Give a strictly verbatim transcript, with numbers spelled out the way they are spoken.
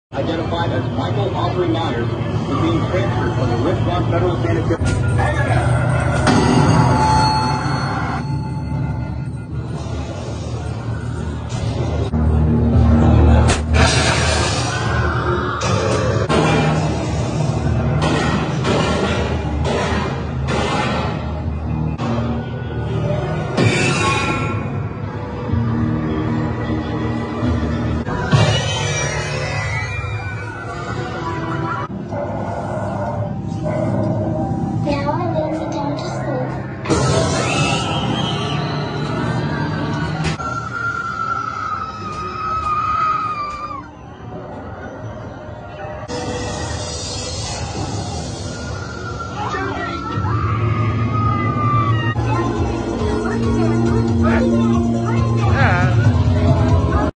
identified as Michael Aubrey Myers, was being transferred from the Richmond Federal Sanitarium.